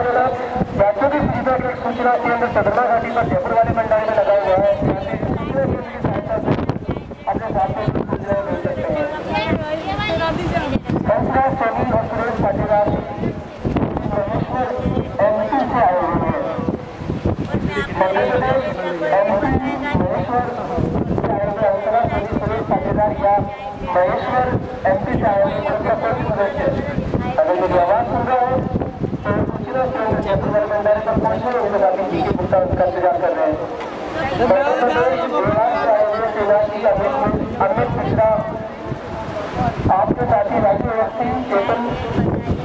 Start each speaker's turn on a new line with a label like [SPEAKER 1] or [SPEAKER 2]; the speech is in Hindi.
[SPEAKER 1] राज्यों की फीडबैक एक सूचना केंद्र चंद्रमा घाटी पर जयपुर वाले भंडारे में लगा हुआ है। अपने साथ में सूचनाएं मिल सकते हैं। सोनी और सुरेश पाटीदार महेश्वर एमपी से आए हुए हैं। मध्य प्रदेश एमपी महेश्वर से आए हुए अंतरा सोनी सुरेश पाटीदार या महेश्वर एमपी से आए हुए सदस्य। अगर मेरी आवाज सुन रहे हो तो सूचना केंद्र जयपुर वाले भंडारे पर पहुंचे उनके साथ ही भुगतान का इंतजार कर रहे हैं। मध्य प्रदेश बिहार से आए हुए सेनानी अमित मिश्रा, आपके साथी राजू अवस्थी, चेतन